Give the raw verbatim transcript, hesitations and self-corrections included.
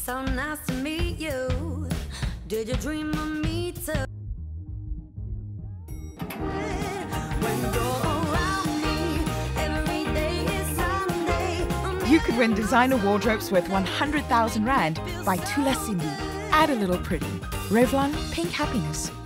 So nice to meet you. Did you dream of me too? When you're around me, every day is Sunday. You could win designer wardrobes worth one hundred thousand rand by Tula Cindy. Add a little pretty. Revlon Pink Happiness.